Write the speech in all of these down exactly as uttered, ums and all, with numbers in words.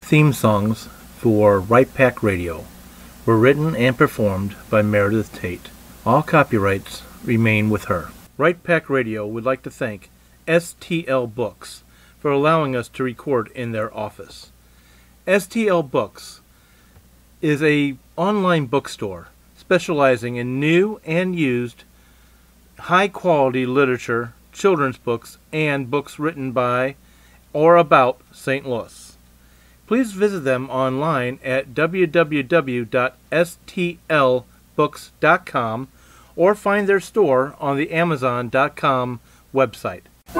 Theme songs for Right Pack Radio were written and performed by Meredith Tate. All copyrights remain with her. Right Pack Radio would like to thank S T L Books for allowing us to record in their office. S T L Books is a online bookstore specializing in new and used high-quality literature, children's books, and books written by or about Saint Louis. Please visit them online at w w w dot s t l books dot com or find their store on the amazon dot com website.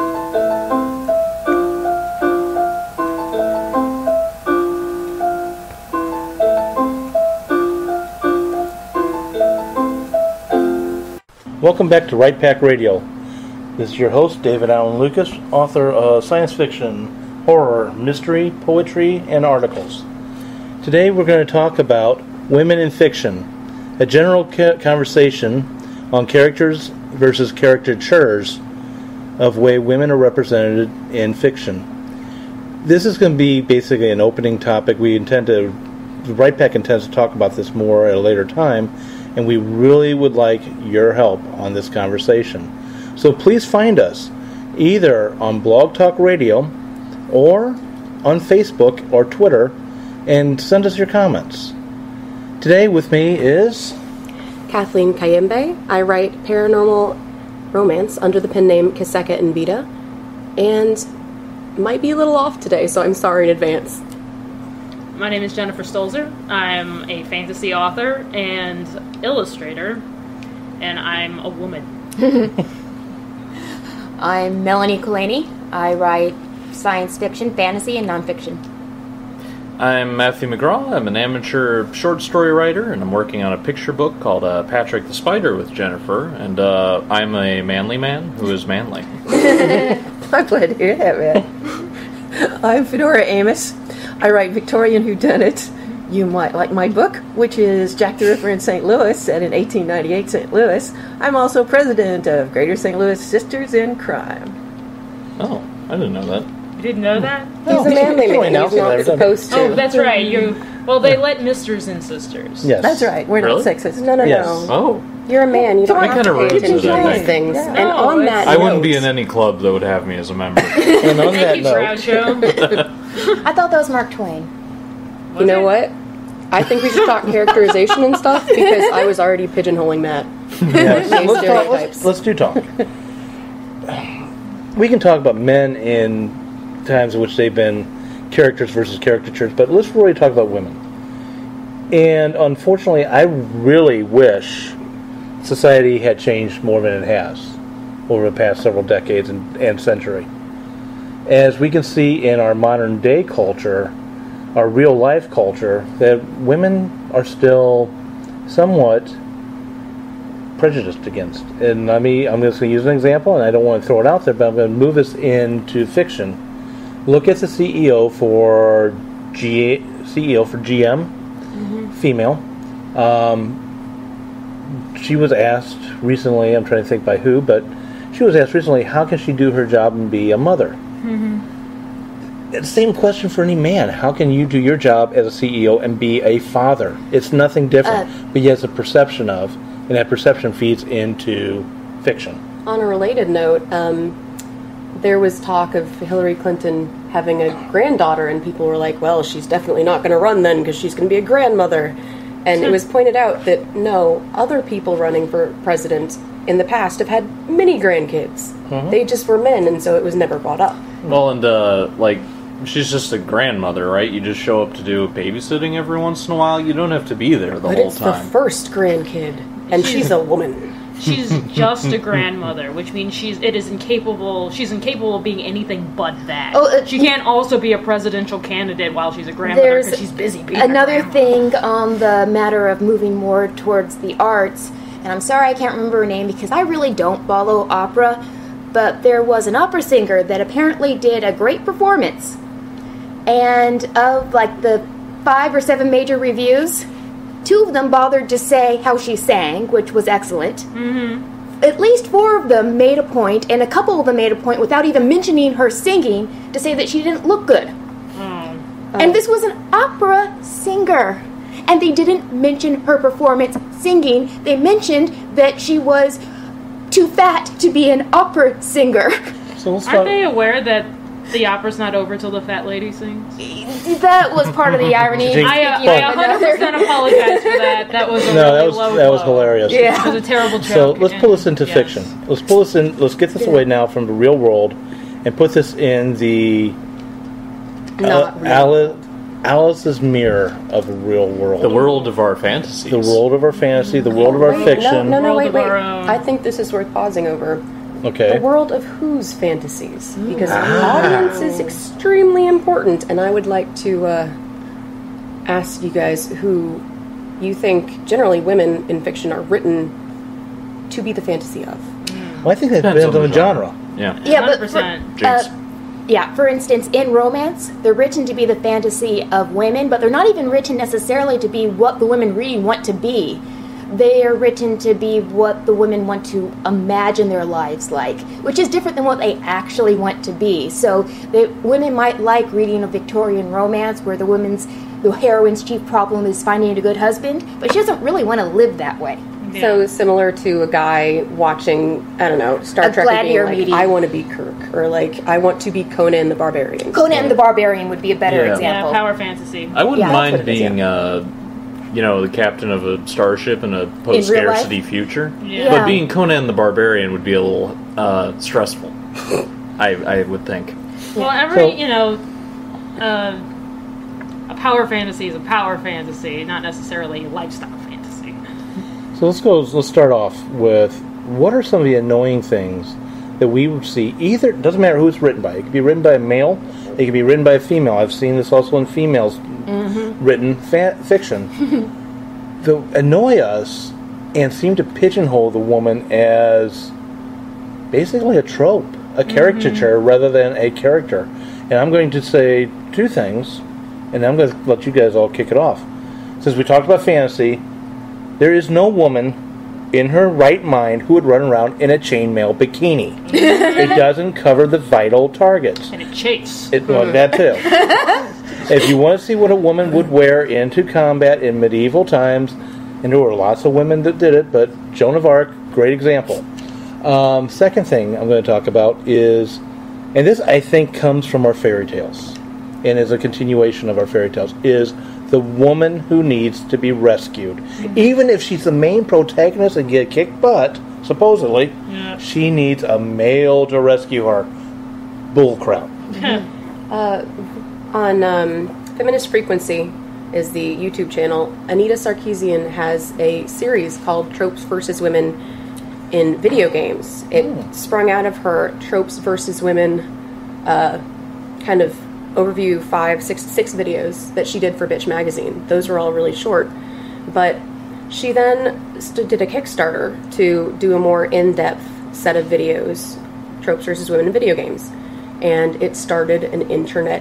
Welcome back to Right Pack Radio. This is your host, David Allen Lucas, author of science fiction, horror, mystery, poetry, and articles. Today we're going to talk about women in fiction, a general ca- conversation on characters versus caricatures of way women are represented in fiction. This is going to be basically an opening topic. We intend to, the Right Pack intends to talk about this more at a later time, and we really would like your help on this conversation. So please find us either on Blog Talk Radio or on Facebook or Twitter and send us your comments. Today with me is Kathleen Kayembe. I write paranormal romance under the pen name Kiseka and Vita, and might be a little off today, so I'm sorry in advance. My name is Jennifer Stolzer. I'm a fantasy author and illustrator, and I'm a woman. I'm Melanie Kulani. I write science fiction, fantasy, and nonfiction. I'm Matthew McGraw. I'm an amateur short story writer, and I'm working on a picture book called uh, Patrick the Spider with Jennifer, and uh, I'm a manly man who is manly. I'm glad to hear that, man. I'm Fedora Amos. I write Victorian whodunit. You might like my book, which is Jack the Ripper in Saint Louis, set in eighteen ninety-eight Saint Louis. I'm also president of Greater Saint Louis Sisters in Crime. Oh, I didn't know that. You didn't know that? He's a manly man. He's not supposed to. Oh, that's right. You. Well, they let misters and sisters. Yes. That's right. We're Really? not sexist. No, no, Yes. no. Oh, You're a man. You don't What have kind to of pay rules is attention that to these thing? things. Yeah. And Oh, on that I wouldn't be note- in any club that would have me as a member. And on that Thank you, note, Groucho. I thought that was Mark Twain. You know what? I think we should talk characterization and stuff, because I was already pigeonholing Matt. yes, Name let's, talk, let's, stereotypes. let's do talk. We can talk about men in times in which they've been characters versus caricatures, but let's really talk about women. And unfortunately, I really wish society had changed more than it has over the past several decades and, and century. As we can see in our modern day culture, our real life culture, that women are still somewhat prejudiced against. And I mean, I'm just going to use an example, and I don't want to throw it out there, but I'm going to move this into fiction. Look at the C E O for G C E O for G M, mm-hmm. female. Um, she was asked recently, I'm trying to think by who, but she was asked recently, how can she do her job and be a mother? Mm-hmm. It's the same question for any man. How can you do your job as a C E O and be a father? It's nothing different, uh, but yet it's a perception of, and that perception feeds into fiction. On a related note, um, there was talk of Hillary Clinton having a granddaughter, and people were like, well, she's definitely not going to run then because she's going to be a grandmother. And it was pointed out that, no, other people running for president in the past have had many grandkids. Mm-hmm. They just were men, and so it was never brought up. Well, and, uh, like, she's just a grandmother, right? You just show up to do babysitting every once in a while. You don't have to be there the but whole it's time. the first grandkid, and she's a woman. She's just a grandmother, which means she's it is incapable. She's incapable of being anything but that. Oh, uh, she can't also be a presidential candidate while she's a grandmother because she's busy being another a grandma. thing on the matter of moving more towards the arts, and I'm sorry I can't remember her name because I really don't follow opera, but there was an opera singer that apparently did a great performance, and of like the five or seven major reviews, two of them bothered to say how she sang, which was excellent. Mm-hmm. At least four of them made a point, and a couple of them made a point without even mentioning her singing, to say that she didn't look good. Mm. And this was an opera singer. And they didn't mention her performance singing. They mentioned that she was too fat to be an opera singer. So let's Aren't talk. they aware that the opera's not over till the fat lady sings? That was part of the irony. Think- I, uh, Speaking I of one hundred percent apologize for that. That was a No, really that was low that was blow. hilarious. Yeah. It was a terrible joke. So let's pull this and- into yes. fiction. Let's pull this in. Let's get this away now from the real world, and put this in the Not uh, real. Alice, Alice's mirror of the real world. The world of our fantasies. The world of our fantasy, the world of our Wait, fiction. No, no, no, World wait, of wait. our own. I think this is worth pausing over. Okay. The world of whose fantasies? Because Ah. audience is extremely important, and I would like to uh, ask you guys who you think generally women in fiction are written to be the fantasy of. Well, I think that Depends depends on the genre. Yeah. Yeah, but one hundred percent. for, uh, Jinx. yeah, for instance, in romance, they're written to be the fantasy of women, but they're not even written necessarily to be what the women reading want to be. They are written to be what the women want to imagine their lives like, which is different than what they actually want to be. So the women might like reading a Victorian romance where the woman's the heroine's chief problem is finding a good husband, but she doesn't really want to live that way. Yeah. So similar to a guy watching, I don't know, Star A Trek and being gladiator like, meeting. I want to be Kirk, or like, I want to be Conan the Barbarian. Conan the Barbarian would be a better Yeah. yeah, example. power fantasy. I wouldn't Yeah, that's mind what it is, being, uh, you know, the captain of a starship in a post-scarcity future. Yeah. But being Conan the Barbarian would be a little uh, stressful. I, I would think. Well, every, So- you know, uh, a power fantasy is a power fantasy, not necessarily a lifestyle fantasy. So let's go. Let's start off with what are some of the annoying things that we would see. Either it doesn't matter who it's written by. It could be written by a male. It could be written by a female. I've seen this also in females written fa- fiction. that annoy us and seem to pigeonhole the woman as basically a trope, a caricature rather than a character. And I'm going to say two things, and I'm going to let you guys all kick it off. Since we talked about fantasy, there is no woman in her right mind who would run around in a chainmail bikini. It doesn't cover the vital targets. And a chase. It, well, that too. If you want to see what a woman would wear into combat in medieval times, and there were lots of women that did it, but Joan of Arc, great example. Um, second thing I'm going to talk about is, and this I think comes from our fairy tales, and is a continuation of our fairy tales, is the woman who needs to be rescued. Even if she's the main protagonist and get kicked butt, supposedly, Yeah. she needs a male to rescue her. Bullcrap. Uh, on um, Feminist Frequency is the YouTube channel. Anita Sarkeesian has a series called Tropes versus Women in Video Games. It sprung out of her Tropes versus Women uh, kind of overview five, six, six videos that she did for Bitch Magazine. Those were all really short. But she then st- did a Kickstarter to do a more in-depth set of videos, Tropes versus Women in Video Games. And it started an internet,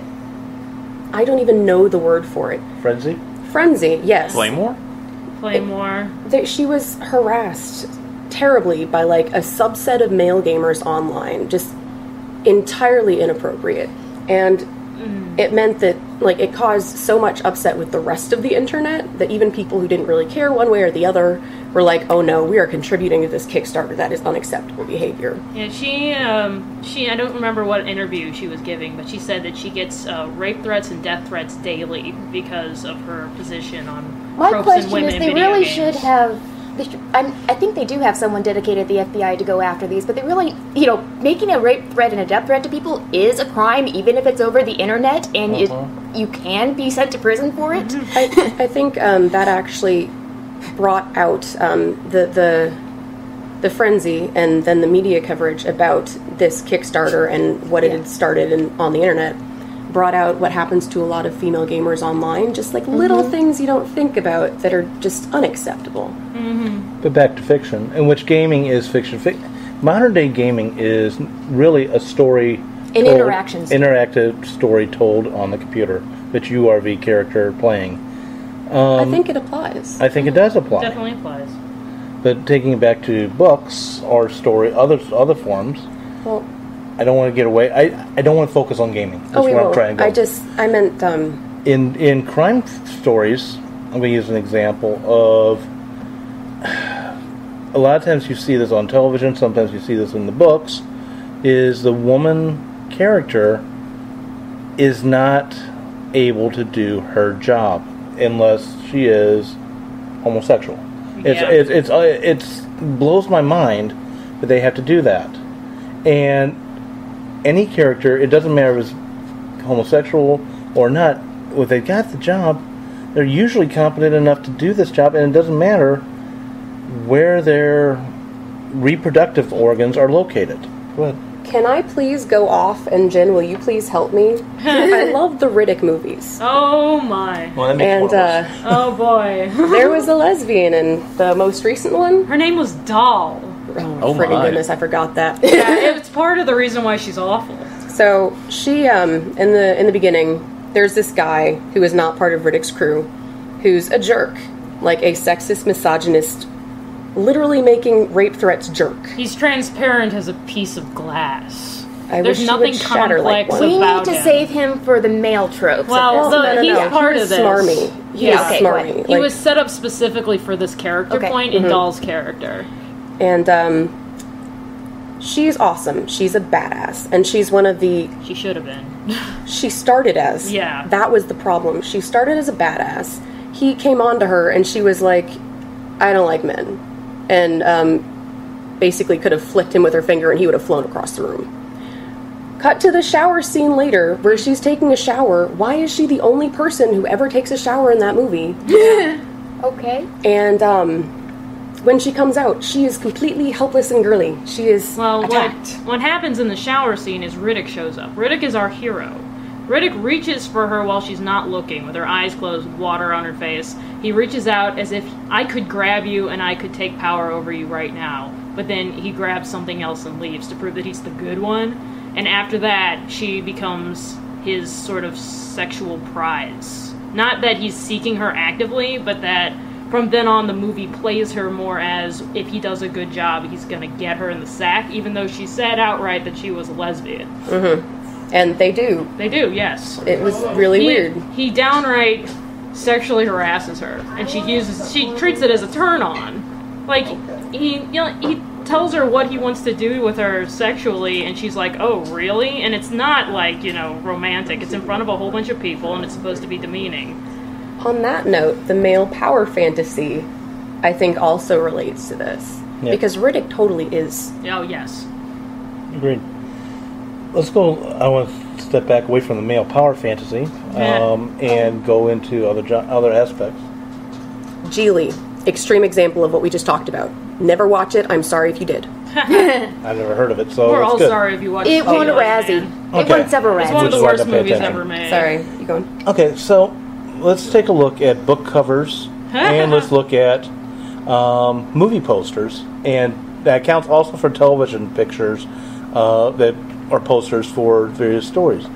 I don't even know the word for it. Frenzy? Frenzy, yes. Flame War? Play more. That she was harassed terribly by like a subset of male gamers online, just entirely inappropriate. And it meant that like it caused so much upset with the rest of the internet that even people who didn't really care one way or the other were like, oh no, we are contributing to this Kickstarter. That is unacceptable behavior. Yeah, she, um, she, I don't remember what interview she was giving, but she said that she gets uh, rape threats and death threats daily because of her position on My tropes and question women is, in they video really games. should have. They should, I'm, I think they do have someone dedicated at the F B I to go after these, but they really, you know, making a rape threat and a death threat to people is a crime, even if it's over the internet, and Uh-huh. it, you can be sent to prison for it. I, I think um, that actually brought out um, the the the frenzy and then the media coverage about this Kickstarter and what it Yeah. had started in, on the internet. Brought out what happens to a lot of female gamers online, just like little things you don't think about that are just unacceptable. But back to fiction, in which gaming is fiction. Fic- modern day gaming is really a story, An told- interaction story. interactive story told on the computer that you are the character playing. I think it applies. I think it does apply. Definitely applies. But taking it back to books or story, other other forms, Well, I don't want to get away. I, I don't want to focus on gaming. That's oh, we where I'm won't. trying to go. I just I meant um, in in crime stories, I'm going to use an example of. A lot of times you see this on television. Sometimes you see this in the books. Is the woman character is not able to do her job unless she is homosexual. It's Yeah. it's it's uh, it's blows my mind that they have to do that. And any character, it doesn't matter if it's homosexual or not, if they got the job, they're usually competent enough to do this job, and it doesn't matter where their reproductive organs are located. Go ahead. Can I please go off, and Jen, will you please help me? I love the Riddick movies. Oh my. Well, that makes And more uh, sense. Oh boy. there was a lesbian in the most recent one. Her name was Doll. Oh, Oh friggin' my. goodness, I forgot that. Yeah, it's part of the reason why she's awful. So she, um, in the in the beginning, there's this guy who is not part of Riddick's crew, who's a jerk, like a sexist, misogynist, literally making rape threats jerk. He's transparent as a piece of glass. I There's wish she nothing would shatter like complex one. We about need to him. save him for the male tropes. Well, of the- this. No, no, he's no. part he of was this. smarmy. He Yeah. was Okay, smarmy. He Like- was set up specifically for this character Okay. point in Doll's character. and um, she's awesome. She's a badass, and she's one of the. She should have been. She started as. Yeah. That was the problem. She started as a badass. He came on to her, and she was like, "I don't like men," and um, basically could have flicked him with her finger, and he would have flown across the room. Cut to the shower scene later, where she's taking a shower. Why is she the only person who ever takes a shower in that movie? Okay. And um, when she comes out, she is completely helpless and girly. She is Well, what, attacked. what happens in the shower scene is Riddick shows up. Riddick is our hero. Riddick reaches for her while she's not looking, with her eyes closed, with water on her face. He reaches out as if I could grab you and I could take power over you right now. But then he grabs something else and leaves to prove that he's the good one. And after that, she becomes his sort of sexual prize. Not that he's seeking her actively, but that from then on the movie plays her more as if he does a good job, he's gonna get her in the sack, even though she said outright that she was a lesbian. And they do. They do, yes. It was really He, weird. he downright sexually harasses her, and she uses she treats it as a turn on. Like he you know he tells her what he wants to do with her sexually, and she's like, "Oh, really?" And it's not like, you know, romantic. It's in front of a whole bunch of people, and it's supposed to be demeaning. On that note, the male power fantasy, I think, also relates to this. Yeah. Because Riddick totally is. Oh, yes. Agreed. Let's go. I want to step back away from the male power fantasy um, and go into other jo- other aspects. Geely, extreme example of what we just talked about. Never watch it. I'm sorry if you did. I've never heard of it, so We're it's all good. sorry if you watched It won a Chainmail, Razzie. man. It Okay. won several It's one of Which the is why I worst gotta pay movies attention. ever made. Sorry, you going? Okay, so let's take a look at book covers and let's look at um, movie posters, and that counts also for television pictures uh, that are posters for various stories.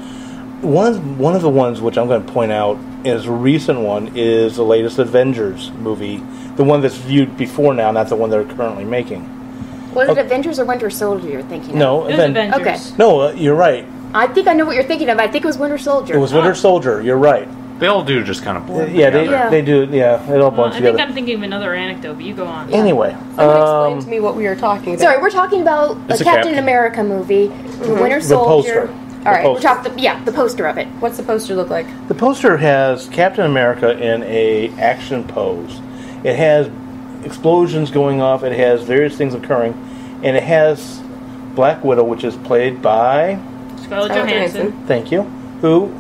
One one of the ones which I'm going to point out is a recent one is the latest Avengers movie, the one that's viewed before now, not the one they're currently making. Was Okay. it Avengers or Winter Soldier you're thinking of? No, It was Aven- Avengers. no, uh, you're right. I think I know what you're thinking of. I think it was Winter Soldier. It was Winter Soldier. You're right. They all do just kind of blend Yeah, they together. Yeah. they do. Yeah, it all Well, blends I think together. I'm thinking of another anecdote, but you go on. Anyway, Someone explain um, to me what we were talking about. Sorry, we're talking about It's a a Captain Cap- America movie, the Winter The Soldier. poster. All right, The we're poster. talking. The, yeah, the poster of it. What's the poster look like? the poster has Captain America in a action pose. It has explosions going off. It has various things occurring, and it has Black Widow, which is played by Scarlett Scarlett Johansson. Johansson. thank you, who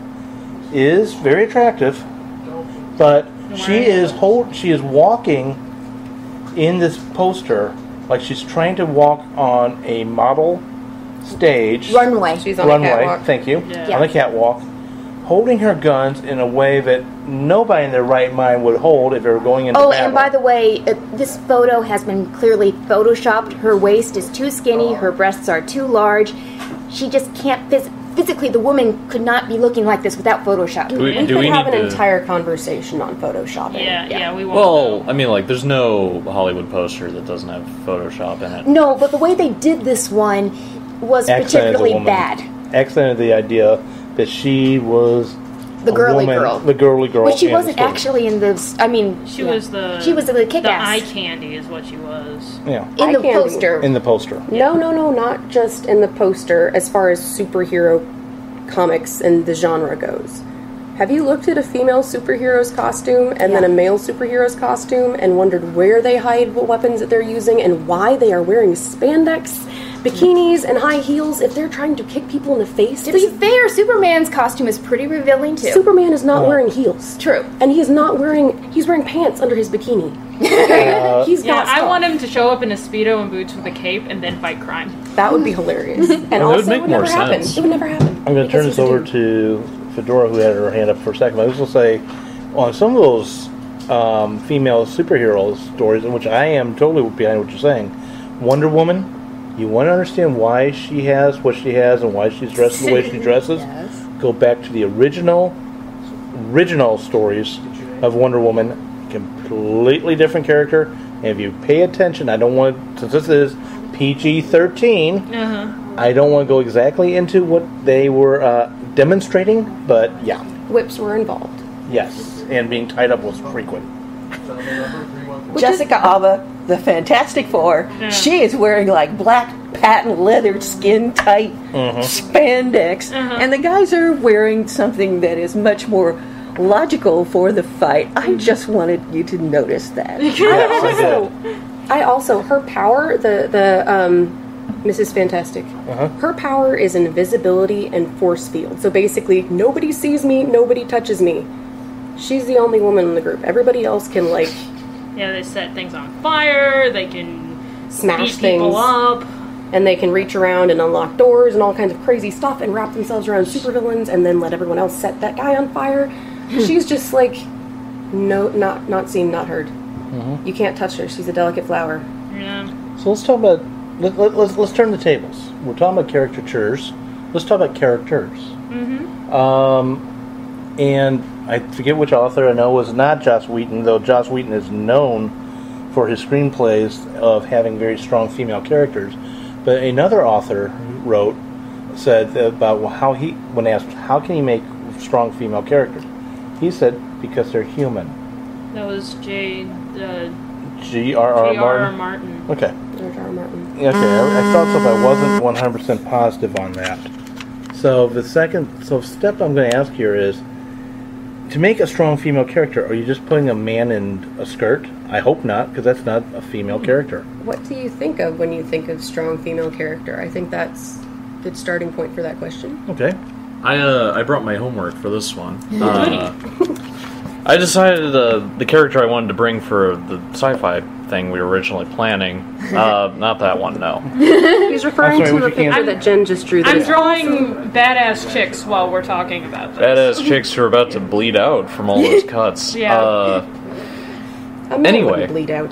is very attractive, but she is hold she is walking in this poster like she's trying to walk on a model stage. Runway. She's on a runway, catwalk. thank you, Yeah. on a catwalk, holding her guns in a way that nobody in their right mind would hold if they were going into Oh, battle. and by the way, uh, this photo has been clearly photoshopped. Her waist is too skinny. Her breasts are too large. She just can't phys- physically. The woman could not be looking like this without Photoshop. Do we, We do could we have need an to? entire conversation on photoshopping. Yeah, yeah, we won't. Well, know. I mean, like, there's no Hollywood poster that doesn't have Photoshop in it. No, but the way they did this one was Accented the particularly woman. bad. Accented the idea that she was The a girly woman, girl. the girly girl. But she in the wasn't story. actually in the. I mean, She yeah. was the. She was the The kick-ass. eye candy is what she was. Yeah, in Eye the candy. poster. in the poster. No, no, no, not just in the poster as far as superhero comics and the genre goes. Have you looked at a female superhero's costume and then Yeah. a male superhero's costume and wondered where they hide what weapons that they're using and why they are wearing spandex, bikinis, and high heels if they're trying to kick people in the face? To be fair, Superman's costume is pretty revealing too. Superman is not Oh. wearing heels. True. And he is not wearing, he's wearing pants under his bikini. Uh, He's Yeah, got I stuff. want him to show up in a Speedo and boots with a cape and then fight crime. That would be hilarious. And would also, make it would more never happen. sense. It would never happen. I'm going to turn Because this he's a over dude. to Fedora, who had her hand up for a second. I was going to say, on some of those um, female superhero stories, in which I am totally behind what you're saying, Wonder Woman, you want to understand why she has what she has and why she's dressed the way she dresses? Yes. Go back to the original, original stories of Wonder Woman. Completely different character. And if you pay attention, I don't want, since this is P G thirteen, Uh-huh. I don't want to go exactly into what they were uh, demonstrating, but yeah, Whips were involved. yes, and being tied up was frequent. Jessica Alba, the Fantastic Four, Yeah. she is wearing like black patent leather skin tight Mm-hmm. spandex, Uh-huh. and the guys are wearing something that is much more logical for the fight. I just wanted you to notice that. Yes, I did. Also, I also, her power, the, the, um, Missus Fantastic, Uh-huh. her power is invisibility and force field. So basically, nobody sees me, nobody touches me. She's the only woman in the group. Everybody else can, like, Yeah, they set things on fire. They can smash beat things. people up. And they can reach around and unlock doors and all kinds of crazy stuff and wrap themselves around supervillains and then let everyone else set that guy on fire. She's just like, no, not not seen, not heard. You can't touch her. She's a delicate flower. Yeah. So let's talk about let, let, let's let's turn the tables. We're talking about caricatures. Let's talk about characters. Mm-hmm. Um, and I forget which author I know was not Joss Whedon, though Joss Whedon is known for his screenplays of having very strong female characters. But another author wrote said about how he, when asked how can he make strong female characters, he said because they're human. That was J. Uh, G R R J R R Martin. Martin. Okay. George R. R. Martin. Okay, I, I thought so, but I wasn't one hundred percent positive on that. So the second, so step I'm going to ask here is, to make a strong female character, are you just putting a man in a skirt? I hope not, because that's not a female character. What do you think of when you think of strong female character? I think that's a good starting point for that question. Okay. I uh, I brought my homework for this one. Uh, I decided uh, the character I wanted to bring for the sci-fi thing we were originally planning. Uh, not that one, no. He's referring I'm sorry, to what the you can't- picture that Jen just drew. That I'm is drawing badass chicks while we're talking about this. Badass chicks who are about to bleed out from all those cuts. Yeah. Uh, A man Anyway. wouldn't bleed out.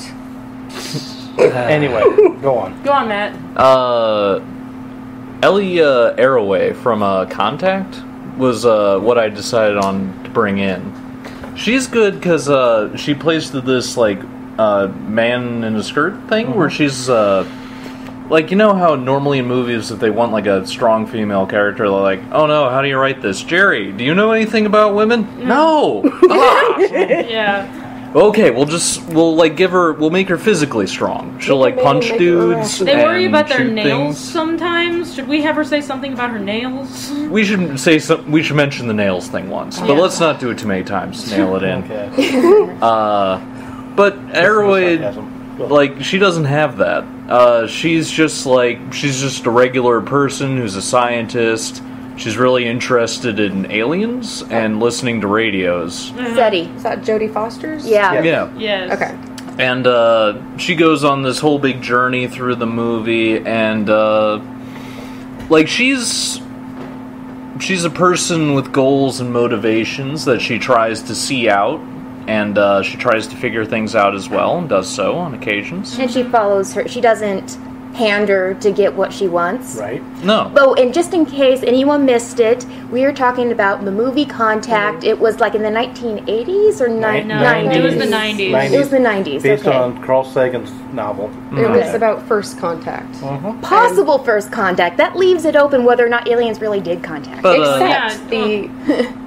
Anyway, go on. Go on, Matt. Uh, Ellie uh, Arroway from uh, Contact was uh, what I decided on to bring in. She's good because uh, she plays to this like uh, man in a skirt thing where she's uh, like, you know how normally in movies if they want like a strong female character, they're like, oh no, how do you write this? Jerry, do you know anything about women? No. Ah. Yeah. Okay, we'll just we'll like give her we'll make her physically strong. She'll like Make her punch make her dudes. rational. They worry and about their shoot nails things. sometimes. Should we have her say something about her nails? We should say some, we should mention the nails thing once, but Yeah. let's not do it too many times. Nail it in. Okay. Uh, but Arroway, Sarcasm. Go ahead. like she doesn't have that. Uh, she's just like she's just a regular person who's a scientist. She's really interested in aliens and listening to radios. SETI. Is that Jodie Foster's? Yeah. Yeah. Yes. Okay. And uh, she goes on this whole big journey through the movie, and uh, like she's she's a person with goals and motivations that she tries to see out, and uh, she tries to figure things out as well, and does so on occasions. And she follows her. She doesn't pander to get what she wants. Right. No, Oh, and just in case anyone missed it, we were talking about the movie Contact. It was like in the nineteen eighties or ni- Nin- No, nineties. it was the nineties. It was the nineties. Based Okay. on Carl Sagan's novel. It was Okay. about first contact. Possible first contact. That leaves it open whether or not aliens really did contact. but uh, Except Yeah, the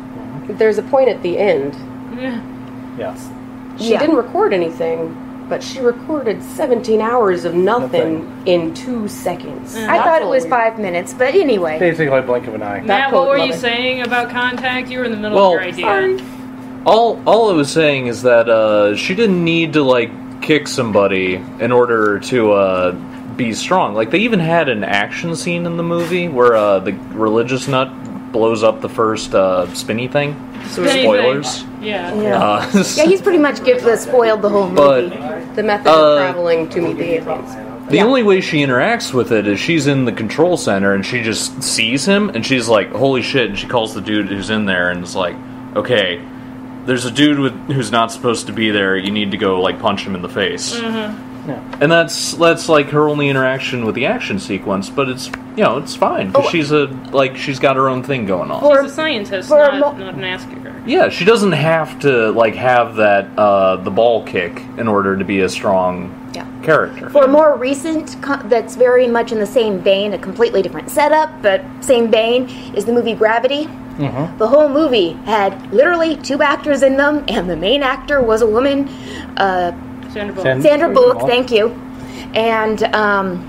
there's a point at the end. Yeah. Yeah. She Yeah. didn't record anything, but she recorded seventeen hours of nothing, Nothing. in two seconds. Uh, I That's thought it what was we- five minutes, but anyway. Basically, a blink of an eye. Matt, quote, what were love you it. saying about Contact? You were in the middle Well, of your idea. Sorry. All all I was saying is that uh, she didn't need to like kick somebody in order to uh, be strong. Like they even had an action scene in the movie where uh, the religious nut blows up the first uh, spinny thing. Spinny Spoilers. thing. Yeah. Yeah. Uh, Yeah, he's pretty much give, uh, spoiled the whole But- movie. The method Uh, of traveling to meet the aliens. The Yeah. only way she interacts with it is she's in the control center and she just sees him and she's like, holy shit, and she calls the dude who's in there and is like, okay, there's a dude with, who's not supposed to be there, you need to go like punch him in the face. Yeah. And that's that's like her only interaction with the action sequence, but it's, you know, it's fine because Oh. she's a like she's got her own thing going on. For- She's a scientist, for a not, mo- not an ass kicker. Yeah, she doesn't have to like have that uh, the ball kick in order to be a strong Yeah. character. For a more recent, co- that's very much in the same vein, a completely different setup, but same vein, is the movie Gravity. Mm-hmm. The whole movie had literally two actors in them, and the main actor was a woman, uh, Sandra Bullock. Sand- Sandra Bullock, Bullock. thank you. And um,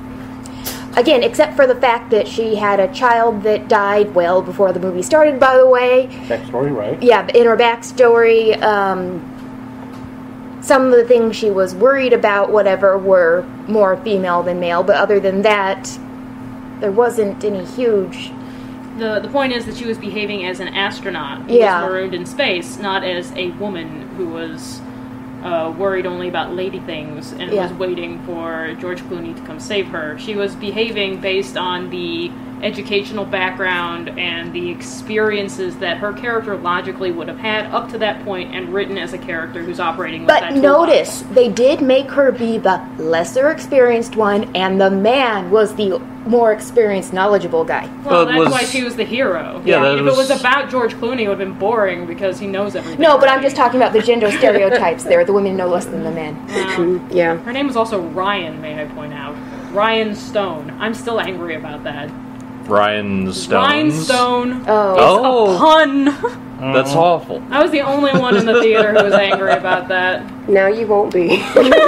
again, except for the fact that she had a child that died well before the movie started, by the way. Backstory, right? Yeah, in her backstory, um, some of the things she was worried about, whatever, were more female than male. But other than that, there wasn't any huge. The the point is that she was behaving as an astronaut who Yeah. was marooned in space, not as a woman who was uh, worried only about lady things and Yeah. was waiting for George Clooney to come save her. She was behaving based on the educational background and the experiences that her character logically would have had up to that point and written as a character who's operating with that But toolbox. notice, they did make her be the lesser experienced one, and the man was the more experienced, knowledgeable guy. Well, But that's was- why she was the hero. Yeah, I mean, that if was- it was about George Clooney, it would have been boring because he knows everything. No, but I'm already. just talking about the gender stereotypes there. The women know less than the men. Wow. Yeah. Her name was also Ryan, may I point out. Ryan Stone. I'm still angry about that. Ryan Stones. Ryan Stone. Oh. Oh, A pun. that's awful. I was the only one in the theater who was angry about that. Now you won't be.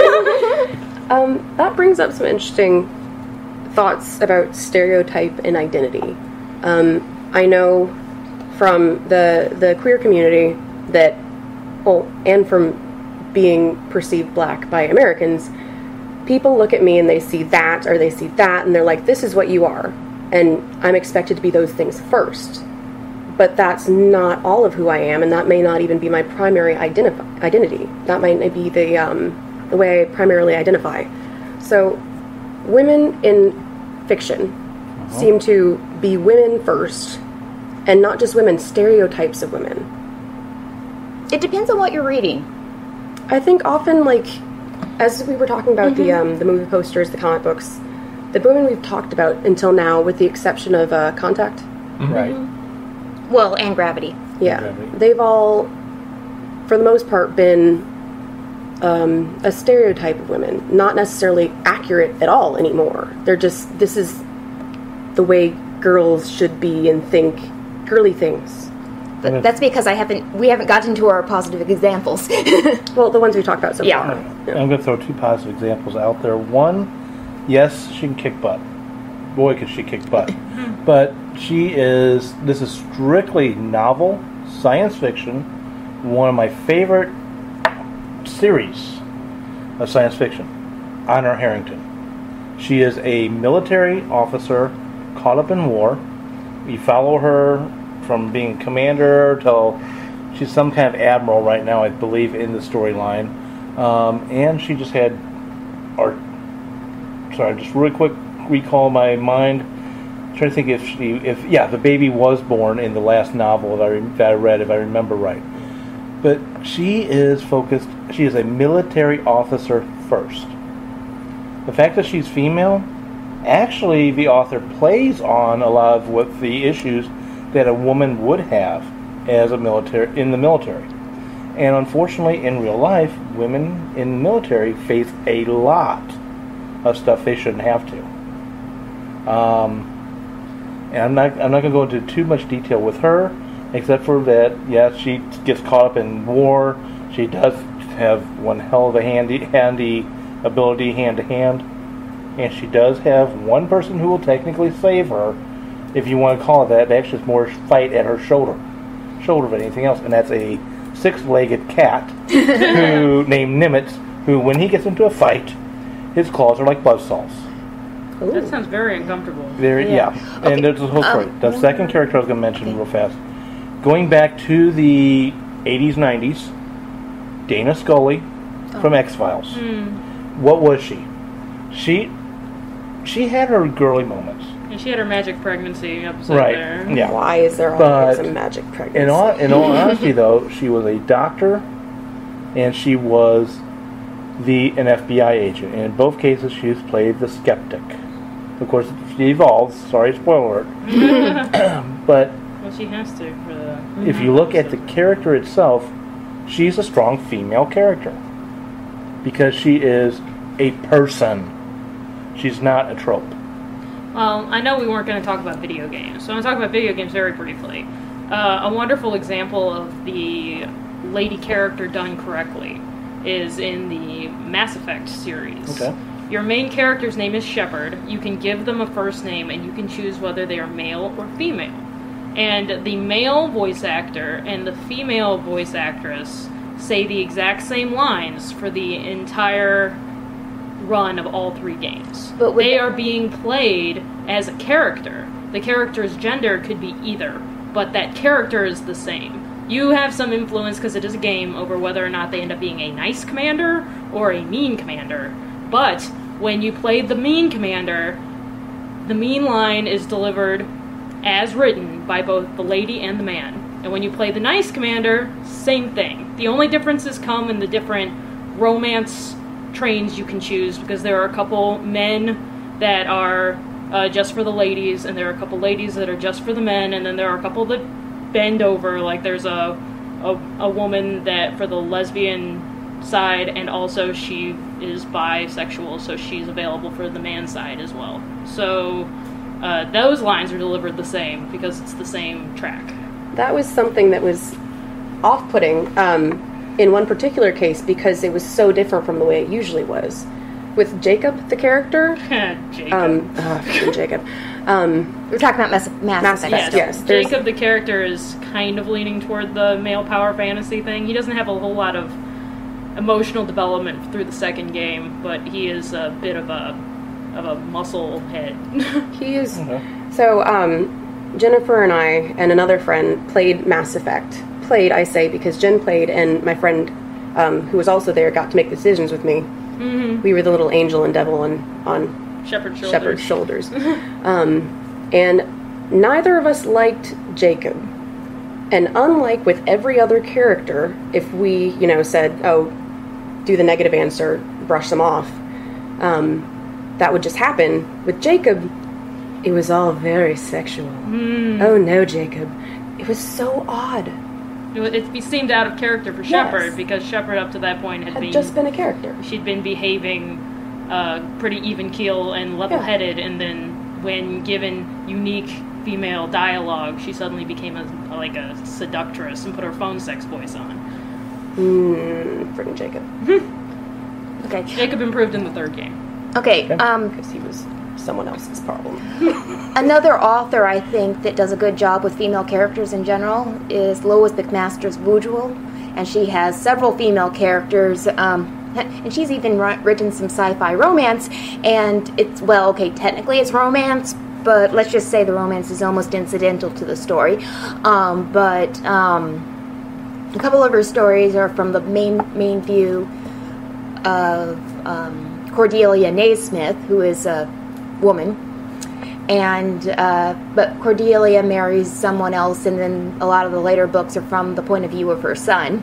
um, that brings up some interesting thoughts about stereotype and identity. Um, I know from the the queer community that, well, and from being perceived black by Americans, people look at me and they see that or they see that and they're like, this is what you are. And I'm expected to be those things first. But that's not all of who I am, and that may not even be my primary identif- identity. That might not be the, um, the way I primarily identify. So, women in fiction seem to be women first, and not just women, stereotypes of women. It depends on what you're reading. I think often, like, as we were talking about the um, the movie posters, the comic books, the women we've talked about until now, with the exception of uh, Contact, Right. Well, and Gravity. yeah, Gravity. they've all, for the most part, been um, a stereotype of women, not necessarily accurate at all anymore. They're just, this is the way girls should be and think girly things. Th- That's because I haven't. We haven't gotten to our positive examples. Well, the ones we talked about so Yeah. far. I'm going to throw two positive examples out there. One, yes, she can kick butt. Boy, could she kick butt. But she is, this is strictly novel, science fiction, one of my favorite series of science fiction, Honor Harrington. She is a military officer caught up in war. We follow her from being commander till she's some kind of admiral right now, I believe, in the storyline. Um, and she just had, or sorry, just really quick recall my mind. I'm trying to think if she, if yeah, the baby was born in the last novel that I, re- that I read, if I remember right. But she is focused. She is a military officer first. The fact that she's female, actually, the author plays on a lot of what the issues that a woman would have as a military in the military. And unfortunately, in real life, women in the military face a lot of stuff they shouldn't have to. Um, and I'm not I'm not going to go into too much detail with her, Except for that, yes, she gets caught up in war. She does have one hell of a handy, handy ability hand to hand. And she does have one person who will technically save her, if you want to call it that. Actually, it's more fight at her shoulder. Shoulder than anything else. And that's a six-legged cat who named Nimitz, who, when he gets into a fight, his claws are like buzzsaws. Ooh. That sounds very uncomfortable. Very, yeah. yeah. Okay. And there's the whole story. Um, the second character I was going to mention okay. real fast. Going back to the eighties, nineties, Dana Scully Oh. from X-Files. Mm. What was she? She she had her girly moments. And she had her magic pregnancy episode Right. there. Yeah. Why is there always a magic pregnancy? In all, in all honesty, though, she was a doctor, and she was the an F B I agent. And in both cases, she's played the skeptic. Of course, she evolves. Sorry, spoiler alert. But Well, she has to for the. if you look at the character itself, she's a strong female character. Because she is a person. She's not a trope. Well, I know we weren't going to talk about video games, so I'm going to talk about video games very briefly. Uh, a wonderful example of the lady character done correctly is in the Mass Effect series. Okay. Your main character's name is Shepard. You can give them a first name, and you can choose whether they are male or female. And the male voice actor and the female voice actress say the exact same lines for the entire run of all three games. But with they the- are being played as a character. The character's gender could be either, but that character is the same. You have some influence, because it is a game, over whether or not they end up being a nice commander or a mean commander. But when you play the mean commander, the mean line is delivered as written by both the lady and the man. And when you play the nice commander, same thing. The only differences come in the different romance trains you can choose, because there are a couple men that are uh, just for the ladies, and there are a couple ladies that are just for the men, and then there are a couple that bend over. Like there's a a, a woman that for the lesbian side, and also she is bisexual, so she's available for the man side as well. So uh, those lines are delivered the same because it's the same track. That was something that was off-putting um, in one particular case, because it was so different from the way it usually was. With Jacob, the character, Jacob. um, oh, freaking Jacob, um, We're talking about Mass, Mass, Mass Effect. Effect, Yes, yes, there's- Jacob, the character, is kind of leaning toward the male power fantasy thing. He doesn't have a whole lot of emotional development through the second game, but he is a bit of a of a muscle head. he is. Okay. So, um, Jennifer and I and another friend played Mass Effect. Played, I say, because Jen played, and my friend, um, who was also there, got to make decisions with me. Mm-hmm. We were the little angel and devil on on Shepherd's shoulders. Shepard's shoulders. um, and neither of us liked Jacob. And unlike with every other character, if we, you know, said, oh, do the negative answer, brush them off, um, that would just happen. With Jacob, it was all very sexual. Mm. Oh no, Jacob. It was so odd. It, it seemed out of character for Yes. Shepard, because Shepard up to that point had, Had been just been a character. she'd been behaving uh, pretty even keel and level-headed, and then when given unique female dialogue, she suddenly became a, like a seductress and put her phone sex voice on. Mmm, friggin' Jacob. Okay. Jacob improved in the third game. Okay. Um, Because he was someone else's problem. Another author, I think, that does a good job with female characters in general is Lois McMaster's Bourgeois, and she has several female characters, um, and she's even ri- written some sci-fi romance, and it's, well, okay, technically it's romance, but let's just say the romance is almost incidental to the story. Um, but um, a couple of her stories are from the main main view of um, Cordelia Naismith, who is a woman. And uh, but Cordelia marries someone else, and then a lot of the later books are from the point of view of her son.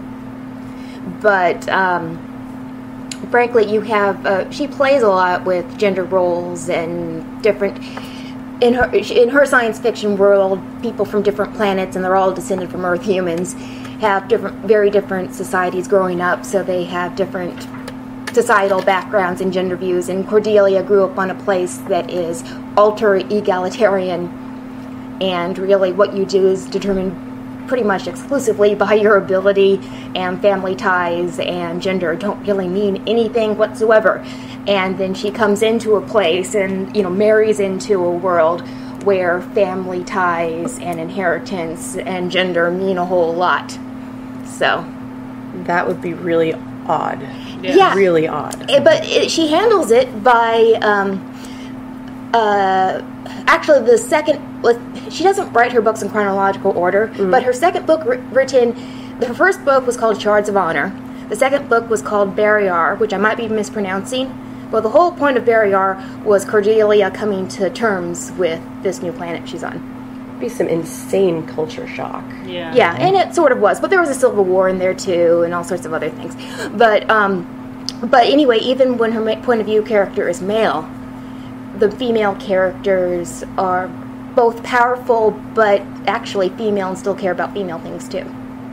But um, frankly, you have uh, she plays a lot with gender roles and different. In her in her science fiction world, people from different planets, and they're all descended from Earth humans, have different, very different societies growing up. So they have different societal backgrounds and gender views, and Cordelia grew up on a place that is ultra egalitarian, and really what you do is determine pretty much exclusively by your ability, and family ties and gender don't really mean anything whatsoever. And then she comes into a place and, you know, marries into a world where family ties and inheritance and gender mean a whole lot. So That would be really odd. Yeah. Yeah. Really odd. it, but it, she handles it by um, uh, actually the second. She doesn't write her books in chronological order, Mm-hmm. but her second book wr- written, her first book was called Shards of Honor. The second book was called Barriar, which I might be mispronouncing. Well, the whole point of Barriar was Cordelia coming to terms with this new planet she's on. Be some insane culture shock. Yeah. Yeah, and it sort of was, but there was a civil war in there too, and all sorts of other things. But, um, but anyway, even when her ma- point of view character is male, the female characters are both powerful, but actually female and still care about female things too.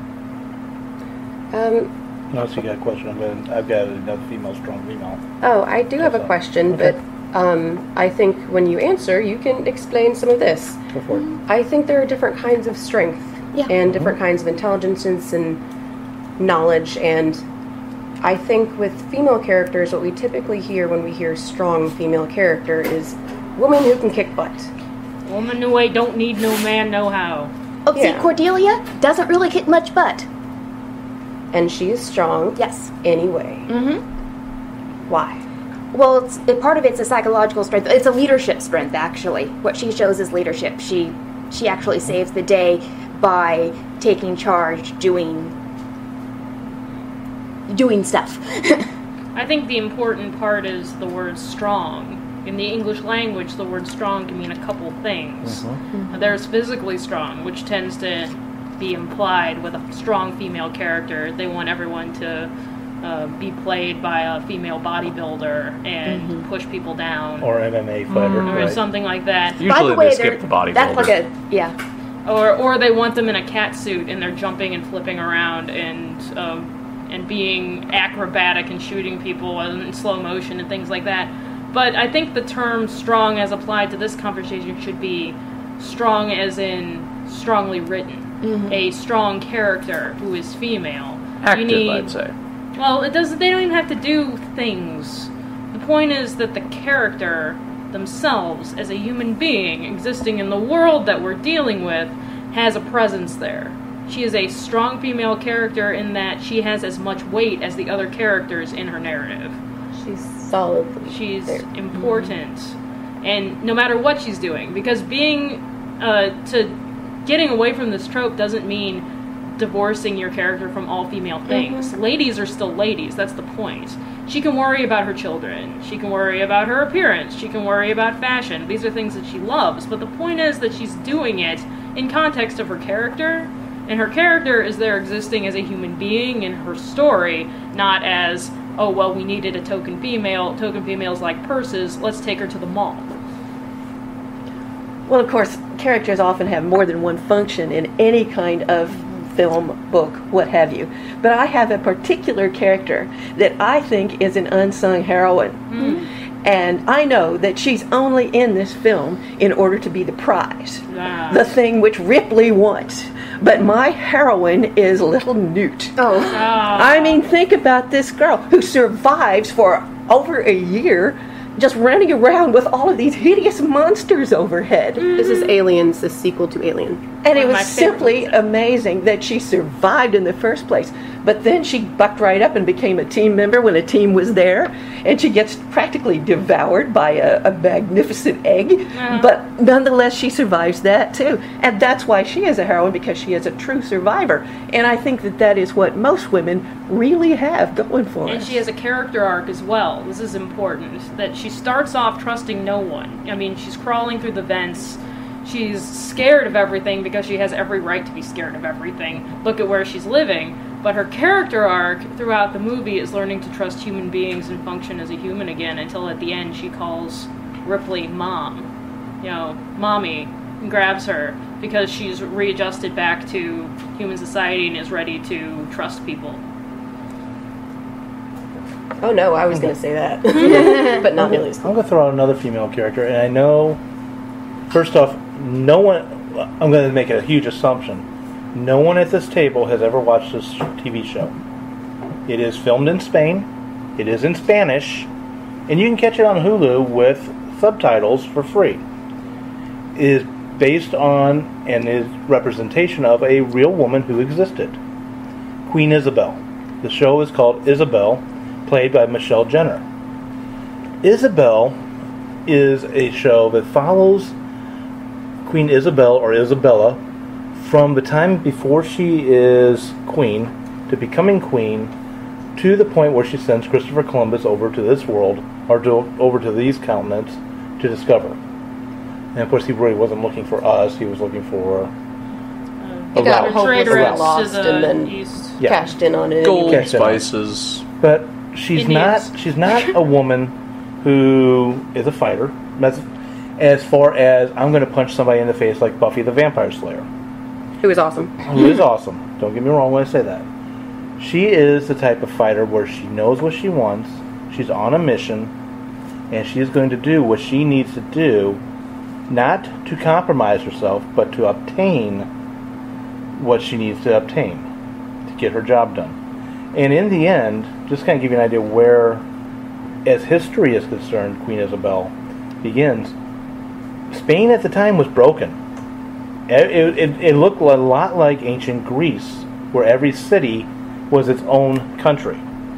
Um, Unless you got a question, I'm gonna, I've got another female, strong female. oh, I do have a Okay. question, Okay. but um, I think when you answer, you can explain some of this. Go for it. I think there are different kinds of strength Yeah. and different kinds of intelligence and knowledge, and I think with female characters, what we typically hear when we hear strong female character is woman who can kick butt. Woman who ain't don't need no man, no how. Oh, see, Yeah. Cordelia doesn't really kick much butt. And she is strong Yes. anyway. Mm-hmm. Why? Well, it's, it, part of it's a psychological strength. It's a leadership strength, actually. What she shows is leadership. She she actually saves the day by taking charge, doing doing stuff. I think the important part is the word strong. In the English language, the word strong can mean a couple things. Mm-hmm. There's physically strong, which tends to be implied with a strong female character. They want everyone to uh, be played by a female bodybuilder and Mm-hmm. push people down, Or M M A fighter, or right? something like that. By Usually the way, they skip there- the bodybuilder. That's like a yeah. Or or they want them in a cat suit and they're jumping and flipping around and um, and being acrobatic and shooting people in slow motion and things like that. But I think the term strong as applied to this conversation should be strong as in strongly written. A strong character who is female. Active, you need, I'd say. Well, it doesn't. They don't even have to do things. The point is that the character themselves, as a human being existing in the world that we're dealing with, has a presence there. She is a strong female character in that she has as much weight as the other characters in her narrative. She's solidly She's there. important, and no matter what she's doing, because being uh, to getting away from this trope doesn't mean divorcing your character from all female things. Ladies are still ladies. That's the point. She can worry about her children. She can worry about her appearance. She can worry about fashion. These are things that she loves. But the point is that she's doing it in context of her character, and her character is there existing as a human being in her story, not as, oh, well, we needed a token female. Token females like purses. Let's take her to the mall. Well, of course, characters often have more than one function in any kind of film, book, what have you. But I have a particular character that I think is an unsung heroine. And I know that she's only in this film in order to be the prize, Ah. the thing which Ripley wants. But my heroine is little Newt. Oh, Ah. I mean, think about this girl who survives for over a year just running around with all of these hideous monsters overhead. This is Aliens, the sequel to Alien. And it One of was my favorite simply movies ever. amazing that she survived in the first place. But then she bucked right up and became a team member when a team was there. And she gets practically devoured by a, a magnificent egg. Uh-huh. But nonetheless, she survives that too. And that's why she is a heroine, because she is a true survivor. And I think that that is what most women really have going for And us. she has a character arc as well. This is important. That she starts off trusting no one. I mean, she's crawling through the vents. She's scared of everything because she has every right to be scared of everything. Look at where she's living. But her character arc throughout the movie is learning to trust human beings and function as a human again, until at the end she calls Ripley Mom. You know, Mommy, and grabs her because she's readjusted back to human society and is ready to trust people. Oh no, I was going to say that. But not nearly as I'm going to throw out another female character, and I know, first off, no one, I'm going to make a huge assumption. No one at this table has ever watched this T V show. It is filmed in Spain. It is in Spanish. And you can catch it on Hulu with subtitles for free. It is based on and is representation of a real woman who existed. Queen Isabel. The show is called Isabel, played by Michelle Jenner. Isabel is a show that follows Queen Isabel or Isabella from the time before she is queen to becoming queen to the point where she sends Christopher Columbus over to this world or to, over to these continents to discover. And of course he really wasn't looking for us, he was looking for He got hopelessly Traitorous lost to the and then east. Yeah. cashed in on it. Gold, Catch it on. spices. But she's Indians. not she's not a woman who is a fighter. That's, as far as I'm going to punch somebody in the face like Buffy the Vampire Slayer. It was awesome. Who is awesome. Don't get me wrong when I say that. She is the type of fighter where she knows what she wants, she's on a mission, and she is going to do what she needs to do, not to compromise herself, but to obtain what she needs to obtain to get her job done. And in the end, just kind of give you an idea where, as history is concerned, Queen Isabel begins. Spain at the time was broken. It, it, it looked a lot like ancient Greece, where every city was its own country.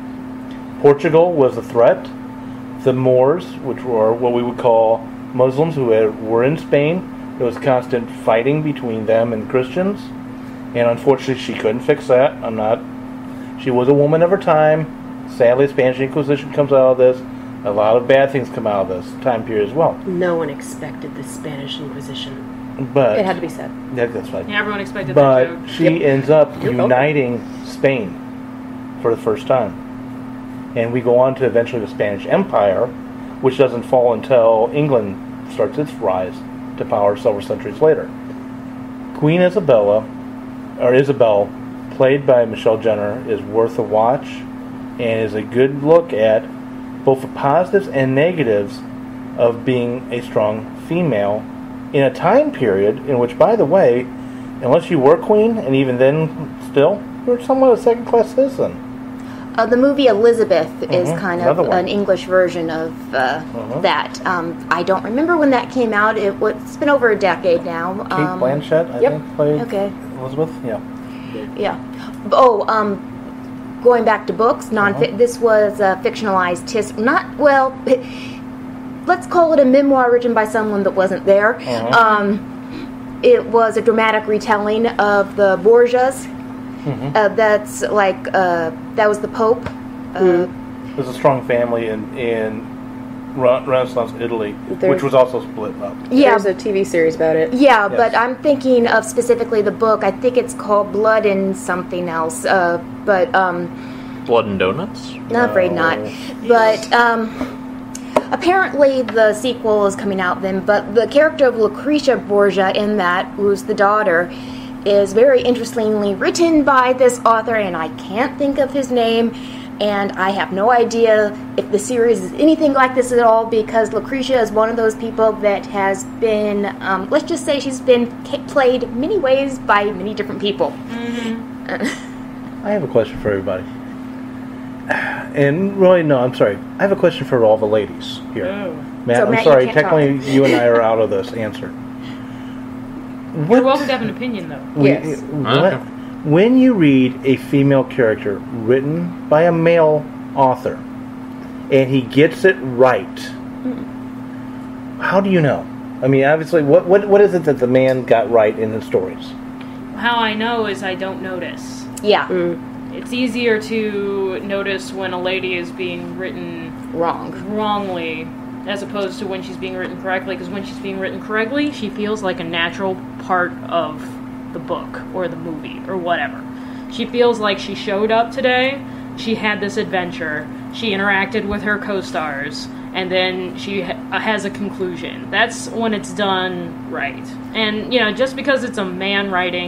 Portugal was a threat. The Moors, which were what we would call Muslims who had, were in Spain, there was constant fighting between them and Christians. And unfortunately, she couldn't fix that. I'm not. She was a woman of her time. Sadly, Spanish Inquisition comes out of this. A lot of bad things come out of this time period as well. No one expected the Spanish Inquisition. But It had to be said. yeah, that's right. Yeah, everyone expected But that joke. she Yep. ends up You're welcome. uniting Spain for the first time. And we go on to eventually the Spanish Empire, which doesn't fall until England starts its rise to power several centuries later. Queen Isabella, or Isabel, played by Michelle Jenner, is worth a watch and is a good look at both the positives and negatives of being a strong female in a time period in which, by the way, unless you were queen, and even then still, you're somewhat a second-class citizen. Uh, the movie Elizabeth is Mhm, kind another of one. an English version of uh, Mhm. that. Um, I don't remember when that came out. It was, it's been over a decade now. Kate Um, Blanchett, I yep. think, played Okay. Elizabeth. Yeah. Yeah. Oh, um, going back to books, non. Uh-huh. This was a fictionalized his. Not well. Let's call it a memoir written by someone that wasn't there. Uh-huh. Um, it was a dramatic retelling of the Borgias. Mhm. Uh, that's like uh, that was the Pope. Uh, There's a strong family in in Re- Renaissance Italy, There- which was also split up. yeah, There's a T V series about it. yeah, Yes. but I'm thinking of specifically the book. I think it's called Blood and something else. Uh, but um, Blood and Donuts? I'm afraid not. No. But um, apparently the sequel is coming out then. But the character of Lucretia Borgia in that, who's the daughter, is very interestingly written by this author, and I can't think of his name. And I have no idea if the series is anything like this at all, because Lucretia is one of those people that has been, um, let's just say she's been ca- played many ways by many different people. I have a question for everybody. And really, no, I'm sorry. I have a question for all the ladies here. Oh. Matt, So, I'm Matt, you sorry. can't Technically, you and I are out of this answer. You're welcome to have an opinion, though. We- Yes. what- Okay. When you read a female character written by a male author, and he gets it right, how do you know? I mean, obviously, what, what what is it that the man got right in his stories? How I know is I don't notice. Yeah, Mm, It's easier to notice when a lady is being written wrong. wrongly as opposed to when she's being written correctly, because when she's being written correctly, she feels like a natural part of the book or the movie or whatever. She feels like she showed up today, she had this adventure, she interacted with her co-stars, and then she ha- has a conclusion. That's when it's done right. And, you know, just because it's a man writing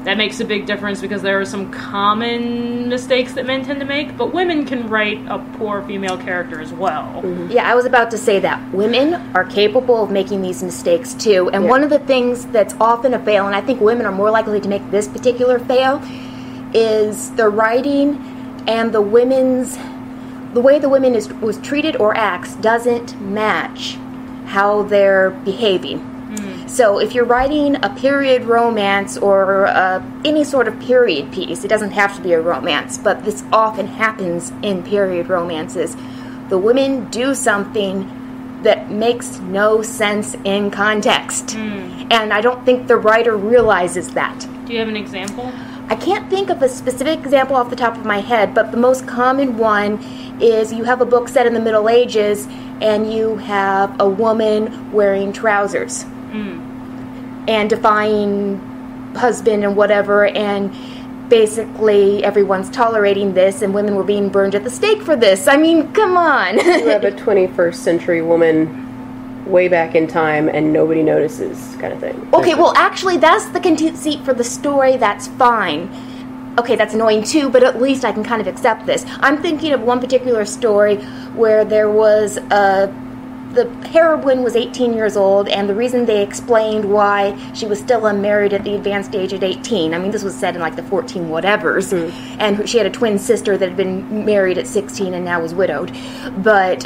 that makes a big difference because there are some common mistakes that men tend to make, but women can write a poor female character as well. Mm-hmm. Yeah, I was about to say that. Women are capable of making these mistakes too, and Yeah. one of the things that's often a fail, and I think women are more likely to make this particular fail, is the writing and the women's, the way the women is was treated or acts doesn't match how they're behaving. So if you're writing a period romance or uh, any sort of period piece, it doesn't have to be a romance, but this often happens in period romances. The women do something that makes no sense in context. Mm. And I don't think the writer realizes that. Do you have an example? I can't think of a specific example off the top of my head, but the most common one is you have a book set in the Middle Ages and you have a woman wearing trousers. Mm. And defying husband and whatever, and basically everyone's tolerating this, and women were being burned at the stake for this. I mean, come on. You have a twenty-first century woman way back in time, and nobody notices, kind of thing. Okay, well, actually, that's the conceit for the story. That's fine. Okay, that's annoying too, but at least I can kind of accept this. I'm thinking of one particular story where there was a... The heroine was eighteen years old, and the reason they explained why she was still unmarried at the advanced age of eighteen, I mean, this was said in like the fourteen whatevers, mm. and she had a twin sister that had been married at sixteen and now was widowed, but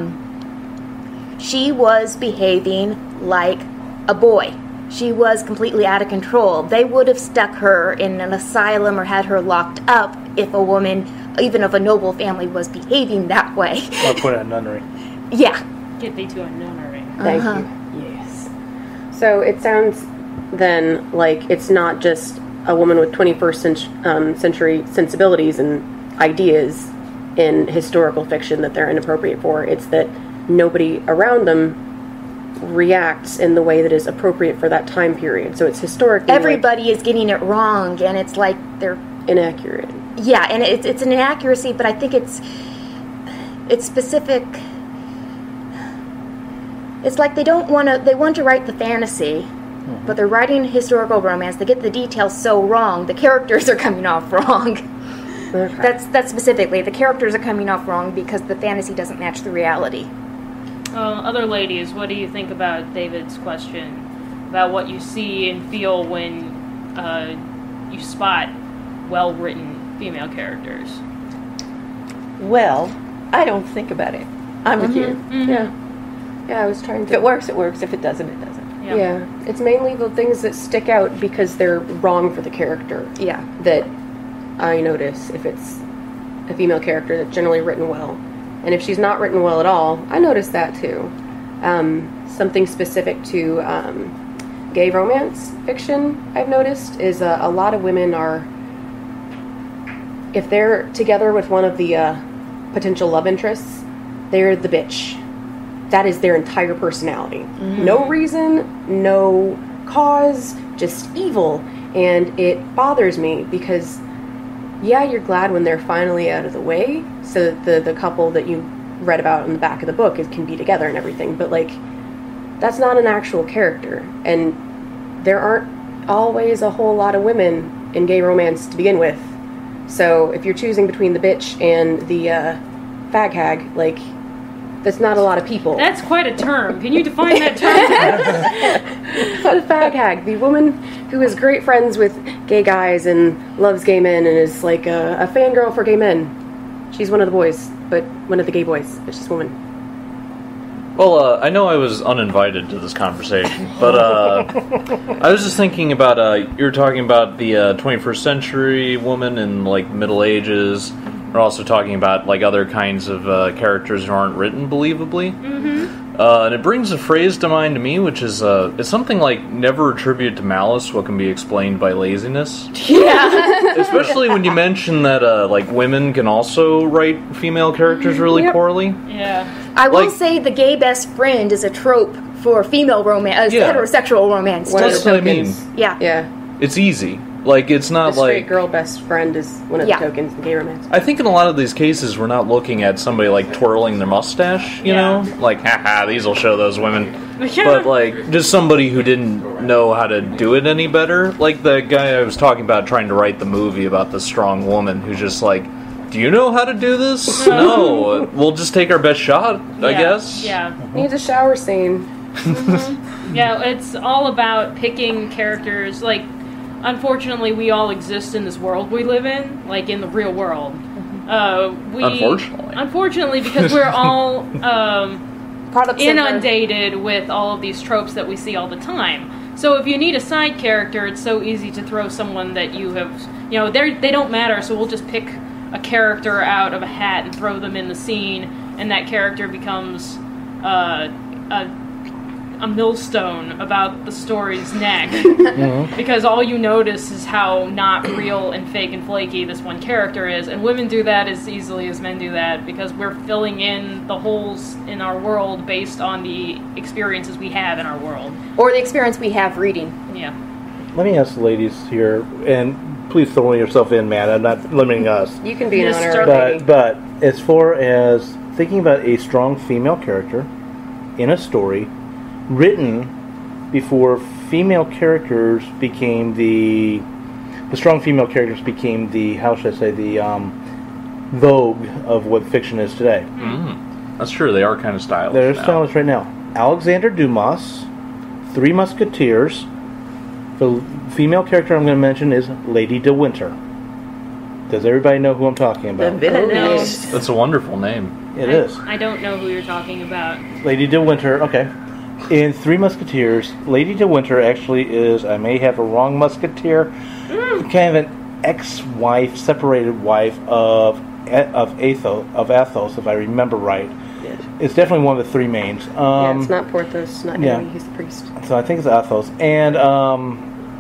um, she was behaving like a boy. She was completely out of control. They would have stuck her in an asylum or had her locked up if a woman, even of a noble family, was behaving that way. Or put in a nunnery. Yeah. Get thee to a nunnery. Thank uh-huh. you. Yes. So it sounds then like it's not just a woman with twenty-first cent- um, century sensibilities and ideas in historical fiction that they're inappropriate for. It's that nobody around them reacts in the way that is appropriate for that time period. So it's historically everybody like, is getting it wrong, and it's like they're inaccurate. Yeah, and it's it's an inaccuracy, but I think it's it's specific. It's like they don't want to, they want to write the fantasy, mm-hmm. but they're writing historical romance. They get the details so wrong, the characters are coming off wrong. Okay. That's that's specifically, the characters are coming off wrong because the fantasy doesn't match the reality. Uh, other ladies, what do you think about David's question about what you see and feel when uh, you spot well-written female characters? Well, I don't think about it. I'm with mm-hmm. you. Mm-hmm. Yeah. Yeah, I was trying to... If it works, it works. If it doesn't, it doesn't. Yeah. yeah. It's mainly the things that stick out because they're wrong for the character. Yeah. That I notice if it's a female character that's generally written well. And if she's not written well at all, I notice that too. Um, something specific to um, gay romance fiction I've noticed is uh, a lot of women are... If they're together with one of the uh, potential love interests, they're the bitch. That is their entire personality. Mm-hmm. No reason, no cause, just evil. And it bothers me because, yeah, you're glad when they're finally out of the way, so that the, the couple that you read about in the back of the book is, can be together and everything. But, like, that's not an actual character. And there aren't always a whole lot of women in gay romance to begin with. So if you're choosing between the bitch and the uh, fag hag, like... That's not a lot of people. That's quite a term. Can you define that term? What a fag hag. The woman who is great friends with gay guys and loves gay men and is like a, a fangirl for gay men. She's one of the boys, but one of the gay boys. But she's a woman. Well, uh, I know I was uninvited to this conversation, but uh, I was just thinking about, uh, you were talking about the uh, twenty-first century woman in, like, Middle Ages. We're also talking about, like, other kinds of uh, characters who aren't written believably. Mm-hmm. Uh, and it brings a phrase to mind to me, which is, uh, it's something like, never attribute to malice what can be explained by laziness. Yeah. Especially when you mention that, uh, like, women can also write female characters really yep. poorly. Yeah. I will like, say the gay best friend is a trope for female romance, uh, yeah. heterosexual romance. That's what I mean. Yeah. Yeah. It's easy. Like, it's The not straight like... girl best friend is one of Yeah. the tokens in gay romance. I think in a lot of these cases, we're not looking at somebody, like, twirling their mustache, you Yeah. know? Like, haha, these will show those women. Yeah. But, like, just somebody who didn't know how to do it any better. Like the guy I was talking about trying to write the movie about the strong woman who's just like, do you know how to do this? No. We'll just take our best shot, I Yeah, guess. Yeah. Needs a shower scene. Yeah, it's all about picking characters. Like, unfortunately, we all exist in this world we live in, like in the real world. Uh, we, Unfortunately. Unfortunately, because we're all um, Products of inundated with all of these tropes that we see all the time. So if you need a side character, it's so easy to throw someone that you have, you know, they they don't matter, so we'll just pick a character out of a hat and throw them in the scene, and that character becomes uh, a a millstone about the story's neck. Because all you notice is how not real and fake and flaky this one character is, and women do that as easily as men do that because we're filling in the holes in our world based on the experiences we have in our world. Or the experience we have reading. Yeah. Let me ask the ladies here, and please throw yourself in, Matt. I'm not limiting us. You can be an Mister honorary lady. But, but as far as thinking about a strong female character in a story written before female characters became the the strong female characters became the, how should I say, the um, vogue of what fiction is today. Mm. That's true, they are kind of stylish They're now. stylish right now. Alexander Dumas, Three Musketeers. The female character I'm going to mention is Lady de Winter. Does everybody know who I'm talking The about? villainess. That's a wonderful name. It I, is. I don't know who you're talking about. Lady de Winter, okay. In Three Musketeers, Lady de Winter actually is, I may have a wrong musketeer, kind of an ex-wife, separated wife of of Athos, of Athos, if I remember right. Yes. It's definitely one of the three mains. Um, Yeah, it's not Porthos, not yeah. Harry, he's the priest. So I think it's Athos. And um,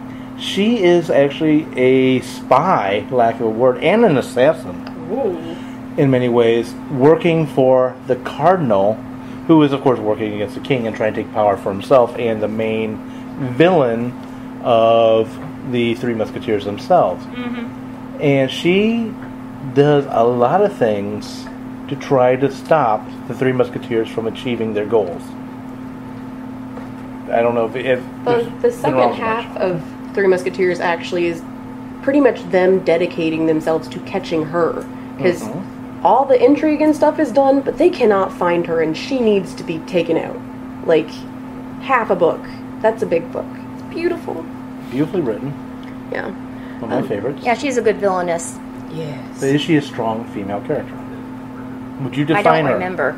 she is actually a spy, lack of a word, and an assassin Ooh. in many ways, working for the Cardinal, who is, of course, working against the king and trying to take power for himself, and the main villain of the Three Musketeers themselves. Mm-hmm. And she does a lot of things to try to stop the Three Musketeers from achieving their goals. I don't know if... if The, there's the been second wrong half much. of Three Musketeers actually is pretty much them dedicating themselves to catching her. Because Mhm. all the intrigue and stuff is done, but they cannot find her, and she needs to be taken out. Like, half a book. That's a big book. It's beautiful. Beautifully written. Yeah. One of my favorites. Yeah, she's a good villainess. Yes. But is she a strong female character? Would you I define don't her? remember.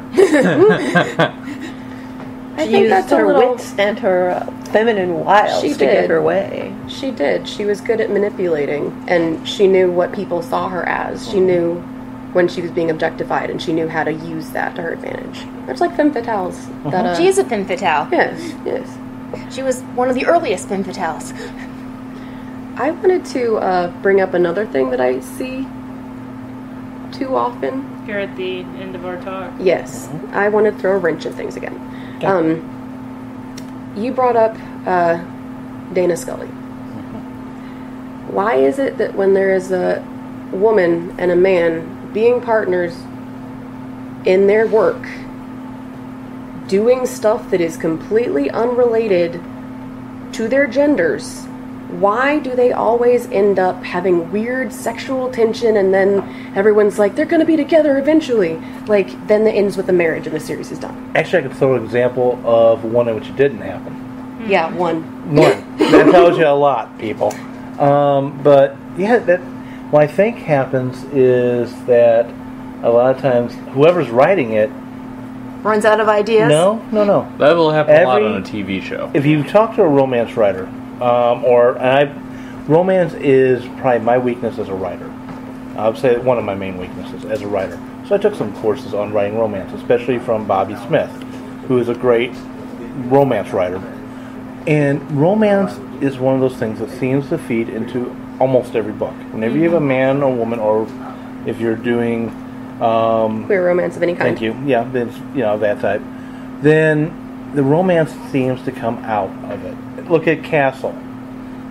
I She think used that's a her little... wits and her uh, feminine wiles She to get did. her way. She did. She was good at manipulating, and she knew what people saw her as. She knew when she was being objectified, and she knew how to use that to her advantage. There's like femme fatales. That, uh, She is a femme fatale. Yes, yes. She was one of the earliest femme fatales. I wanted to uh, bring up another thing that I see too often. Here at the end of our talk. Yes, I want to throw a wrench in things again. Um, you brought up uh, Dana Scully. Why is it that when there is a woman and a man being partners in their work, doing stuff that is completely unrelated to their genders, why do they always end up having weird sexual tension, and then everyone's like, they're going to be together eventually? Like, then it ends with the marriage and the series is done. Actually, I could throw an example of one in which it didn't happen. Yeah, one. One. That tells you a lot, people. Um, but, yeah, that what I think happens is that a lot of times, whoever's writing it, Runs out of ideas. no, no, no. That will happen a lot Every- on a T V show. If you talk to a romance writer, um, or and I, romance is probably my weakness as a writer. I would say one of my main weaknesses as a writer. So I took some courses on writing romance, especially from Bobby Smith, who is a great romance writer. And romance is one of those things that seems to feed into almost every book. Whenever you have a man or woman, or if you're doing um, Queer romance of any kind. Thank you. Yeah, then you know that type. Then the romance seems to come out of it. Look at Castle.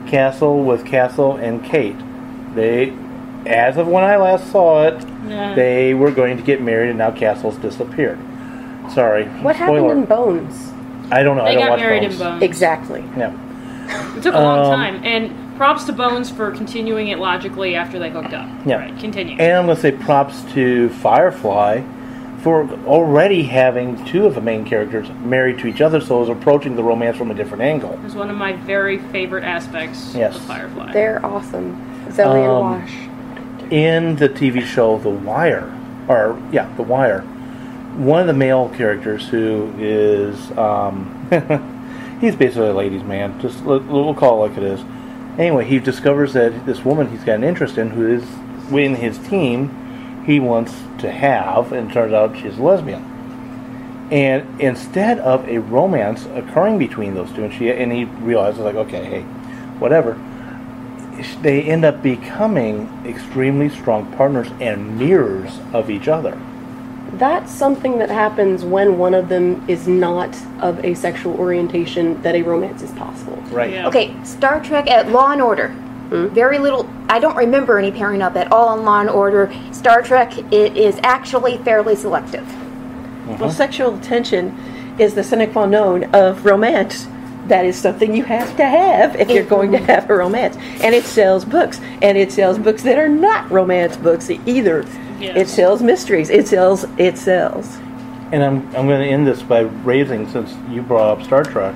Castle with Castle and Kate. They, as of when I last saw it, Yeah. they were going to get married, and now Castle's disappeared. Sorry. What Spoiler. happened in Bones? I don't know. They I don't got watch married Bones. in Bones. Exactly. Yeah. It took a long Um, time, and props to Bones for continuing it logically after they hooked up. Yeah. Right, continue. And I'm going to say props to Firefly for already having two of the main characters married to each other, so it was approaching the romance from a different angle. It was one of my very favorite aspects Yes. of Firefly. They're awesome. Zoe and Um, Wash. In the T V show The Wire, or yeah, The Wire, one of the male characters who is, um, he's basically a ladies' man, just we'll call it like it is. Anyway, he discovers that this woman he's got an interest in, who is in his team, he wants to have, and it turns out she's a lesbian. And instead of a romance occurring between those two, and she and he realizes, like, okay, hey, whatever, they end up becoming extremely strong partners and mirrors of each other. That's something that happens when one of them is not of a sexual orientation, that a romance is possible. Right. Yeah. Okay, Star Trek at Law and Order. Very little. I don't remember any pairing up at all on Law and Order. Star Trek, it is actually fairly selective. Well, sexual tension is the sine qua non of romance. That is something you have to have if you're going to have a romance. And it sells books. And it sells books that are not romance books either. Yes. It sells mysteries. It sells, it sells. And I'm, I'm going to end this by raising, since you brought up Star Trek,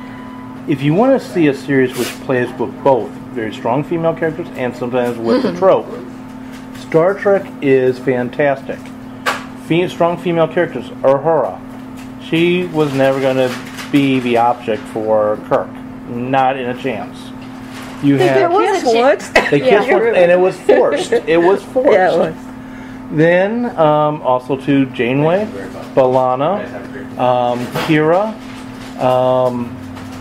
if you want to see a series which plays with both very strong female characters and sometimes with the trope, Star Trek is fantastic. Fe- strong female characters. Uhura. She was never going to be the object for Kirk. Not in a chance. You There have was a chance. they kissed Yeah. once, and it was forced. It was forced. Yeah, it was. Then um, also to Janeway, B'Elanna, um, Kira, um,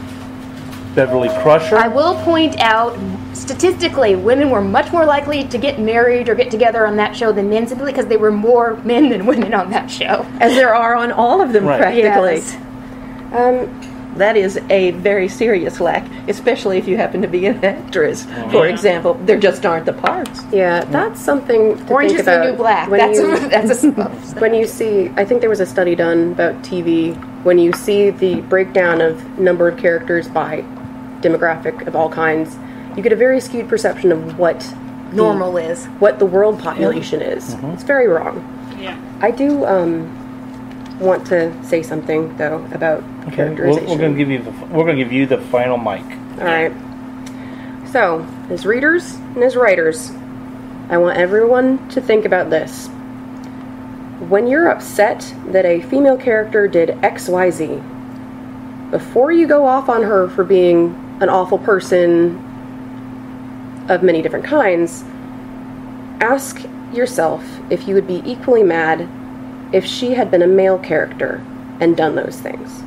Beverly Crusher. I will point out, statistically, women were much more likely to get married or get together on that show than men, simply because there were more men than women on that show. As there are on all of them, Right. practically. Yes. Um, That is a very serious lack, especially if you happen to be an actress. Oh. For Yeah. example, there just aren't the parts. yeah, that's something to Orange think is about. the new black. When That's you, a, that's a when you see, I think there was a study done about T V, when you see the breakdown of number of characters by demographic of all kinds, you get a very skewed perception of what the- normal is. what the world population is. It's very wrong. Yeah. I do um, want to say something though about Okay, we're, characterization. we're going to give you the we're going to give you the final mic. All right. So, as readers and as writers, I want everyone to think about this. When you're upset that a female character did X Y Z, before you go off on her for being an awful person of many different kinds, ask yourself if you would be equally mad if she had been a male character and done those things.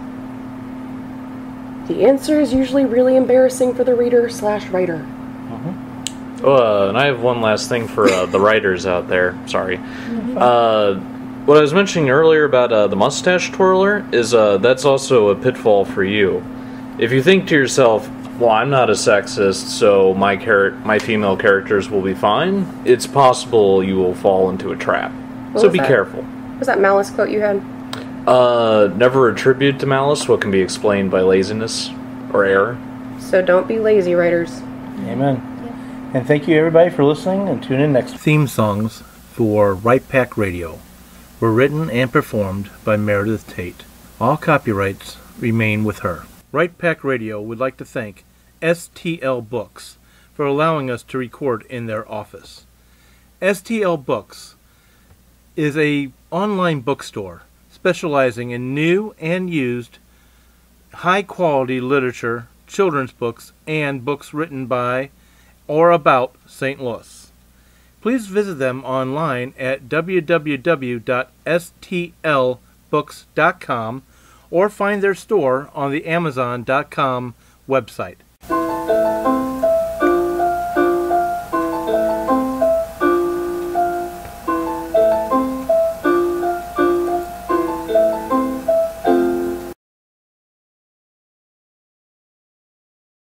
The answer is usually really embarrassing for the reader slash writer. Uh, and I have one last thing for uh, the writers out there. Sorry. Uh, what I was mentioning earlier about uh, the mustache twirler is uh, that's also a pitfall for you. If you think to yourself, well, I'm not a sexist, so my char- my female characters will be fine, it's possible you will fall into a trap. What so was be that? careful. Was that Malice quote you had? Uh, never attribute to malice what can be explained by laziness or error. So don't be lazy, writers. Amen. And thank you everybody for listening, and tune in next. Theme songs for Right Pack Radio were written and performed by Meredith Tate. All copyrights remain with her. Right Pack Radio would like to thank S T L Books for allowing us to record in their office. S T L Books is a online bookstore specializing in new and used high-quality literature, children's books, and books written by or about Saint Louis. Please visit them online at w w w dot s t l books dot com or find their store on the amazon dot com website.